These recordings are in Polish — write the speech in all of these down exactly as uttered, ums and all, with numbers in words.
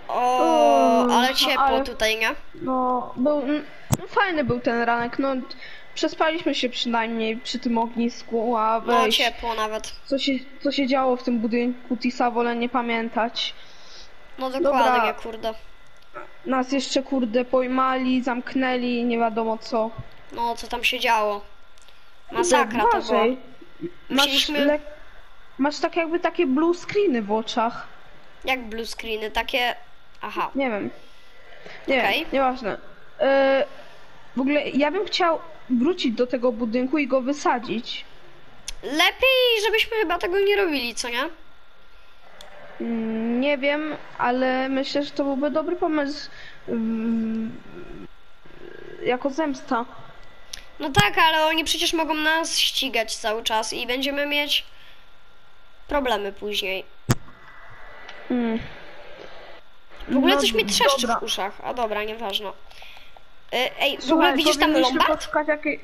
O, O, ale ciepło ale- tutaj, nie? No, był, no, fajny był ten ranek, no przespaliśmy się przynajmniej przy tym ognisku, a No weź, ciepło nawet. co się, co się działo w tym budynku Tisa wolę nie pamiętać. No dokładnie, Dobra. kurde. Nas jeszcze kurde pojmali, zamknęli, nie wiadomo co. No co tam się działo? Masakra to była. Uważaj. Masz, Musieliśmy... le... Masz tak jakby takie blue screeny w oczach. Jak blue screeny, takie... Aha. Nie wiem. Nie Okej. wiem, nieważne. E, w ogóle ja bym chciał wrócić do tego budynku i go wysadzić. Lepiej, żebyśmy chyba tego nie robili, co nie? Mm, Nie wiem, ale myślę, że to byłby dobry pomysł mm, jako zemsta. No tak, ale oni przecież mogą nas ścigać cały czas i będziemy mieć problemy później. Mm. W ogóle No, coś mi trzeszczy dobra. w uszach. A dobra, nieważne. E, Ej, w Słuchaj, ogóle widzisz tam powinniśmy Lombard? poszukać jakiej...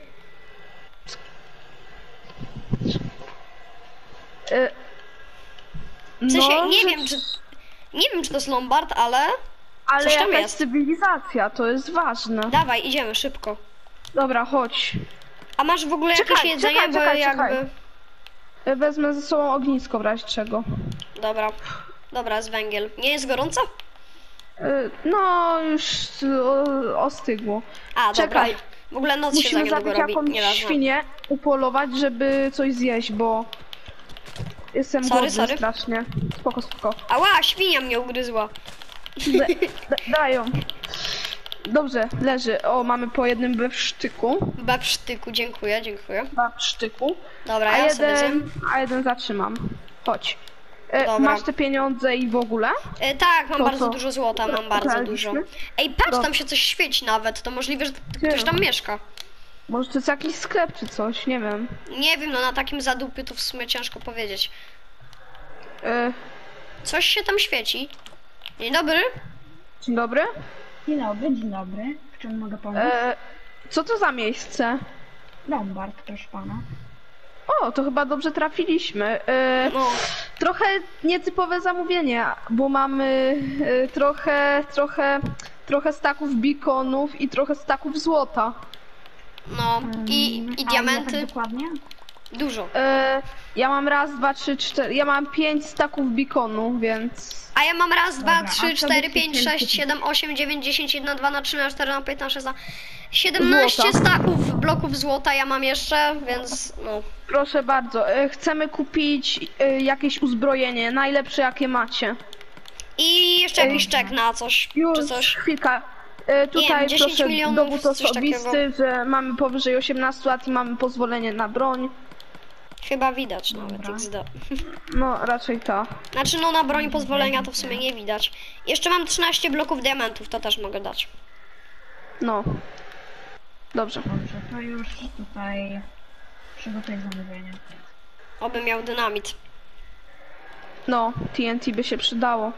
E, W sensie, no, nie że- wiem, czy... Nie wiem, czy to jest Lombard, ale... Ale coś tam jakaś jest. cywilizacja, to jest ważne. Dawaj, idziemy szybko. Dobra, chodź. A masz w ogóle Czekaj, jakieś jedzenie, czekaj, bo czekaj, jakby... czekaj. E, Wezmę ze sobą ognisko w razie czego. Dobra. Dobra, jest węgiel. Nie jest gorąco? E, No, już o, ostygło. A, Czekaj. dobra. W ogóle noc się za Musimy niedługo zabić robi. jakąś Nieważne. świnię, upolować, żeby coś zjeść, bo jestem Sorry, głodny sorry. strasznie. Spoko, spoko. Ała, świnia mnie ugryzła. Da, da, dają. Dobrze, leży. O, mamy po jednym bewsztyku. Babsztyku, dziękuję, dziękuję. Bewsztyku. Dobra, A ja sobie jeden, zjem. a jeden zatrzymam. Chodź. E, Dobra. masz te pieniądze i w ogóle? E, tak, mam To bardzo co? dużo złota, mam bardzo Znaleźliśmy? dużo. Ej, patrz, Dobra. tam się coś świeci nawet. To możliwe, że Gdzie? ktoś tam mieszka. Może to jest jakiś sklep czy coś, nie wiem. Nie wiem, no na takim zadupiu to w sumie ciężko powiedzieć. E, Coś się tam świeci. Dzień dobry. dzień dobry. Dzień dobry, dzień dobry. W czym mogę pomóc? E, co to za miejsce? Lombard, proszę pana. O, to chyba dobrze trafiliśmy. E, No, trochę nietypowe zamówienie, bo mamy e, trochę, trochę, trochę staków beaconów i trochę staków złota. no. I, i A ile diamenty. tak dokładnie? Dużo. E, ja mam raz, dwa, trzy, cztery. Ja mam pięć staków beaconu, więc. A ja mam raz, dwa, Dobra, a trzy, co cztery, byście pięć, chcieli sześć, kupić? siedem, osiem, dziewięć, dziesięć, jeden, dwa, na trzy, na cztery, na pięć, na sześć, na siedemnaście Złota. staków bloków złota ja mam jeszcze, więc no. Proszę bardzo, e, chcemy kupić e, jakieś uzbrojenie, najlepsze jakie macie. I jeszcze jakiś czek na coś, Już, czy coś. chwilka. E, tutaj wiem, dziesięć proszę milionów, dowód coś osobisty, że mamy powyżej osiemnastu lat i mamy pozwolenie na broń. Chyba widać nawet Dobra. X D. No, raczej to. Znaczy no na broń pozwolenia to w sumie nie widać. Jeszcze mam trzynaście bloków diamentów, to też mogę dać. No. Dobrze. Dobrze, to już tutaj przygotuj zamówienie. Oby miał dynamit. No, T N T by się przydało.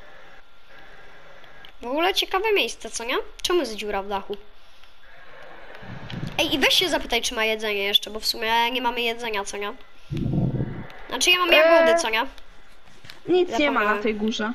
W ogóle ciekawe miejsce, co nie? Czemu jest dziura w dachu? Ej, i weź się zapytaj, czy ma jedzenie jeszcze, bo w sumie nie mamy jedzenia, co nie? Znaczy ja mam jagody, Eee. co nie? Nic nie ma Zapomniałem. na tej górze.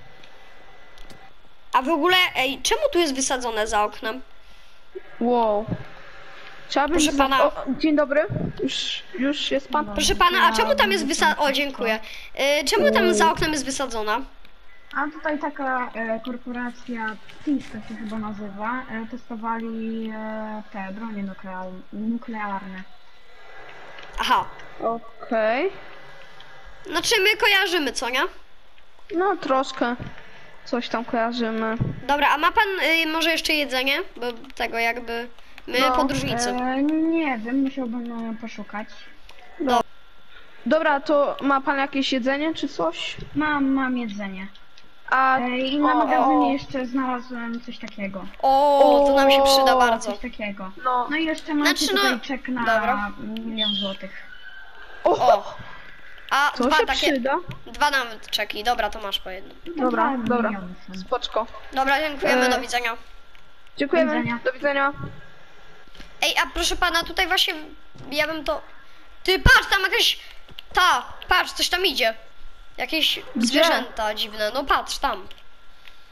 A w ogóle, ej, czemu tu jest wysadzone za oknem? Wow. Trzeba Proszę by... pana. O, dzień dobry. Już, już jest pan. Proszę pana, a czemu tam jest wysadzona? O, dziękuję. Yy, czemu tam za oknem jest wysadzona? A tutaj taka e, korporacja T I S to się chyba nazywa, e, testowali e, te bronie nuklear- nuklearne. Aha. Okej. Znaczy my kojarzymy, co nie? No, troszkę. Coś tam kojarzymy. Dobra, a ma pan y, może jeszcze jedzenie? Bo tego jakby... My No, podróżnicy. E, nie wiem, musiałbym e, poszukać. Dobra, to ma pan jakieś jedzenie czy coś? Mam, mam jedzenie. A... E, I na o, magazynie o. jeszcze znalazłem coś takiego. O, to nam się przyda O, bardzo. Coś takiego. No. No i jeszcze macie Znaczy, no, tutaj czek na dobra. milion złotych. O! O! A To dwa się takie... przyda. Dwa nawet czeki. Dobra, to masz po jednym. Dobra, Dwa dobra. miliony są. Spoczko. Dobra, dziękujemy, E, do widzenia. Dziękujemy. Do widzenia. Do widzenia. Ej, a proszę pana, tutaj właśnie... Ja bym to... Ty, patrz, tam jakaś... Ta, patrz, coś tam idzie. Jakieś Gdzie? zwierzęta dziwne. No patrz, tam.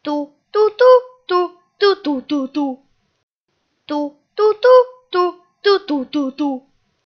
Tu, tu, tu, tu, tu, tu, tu, tu. Tu, tu, tu, tu, tu, tu, tu, tu.